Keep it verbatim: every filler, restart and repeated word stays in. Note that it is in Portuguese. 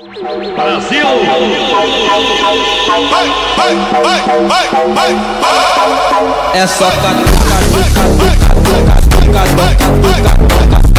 Brasil! Vai, vai, vai, vai, vai, vai. É só catuca, catuca, catuca, catuca, catuca, catuca.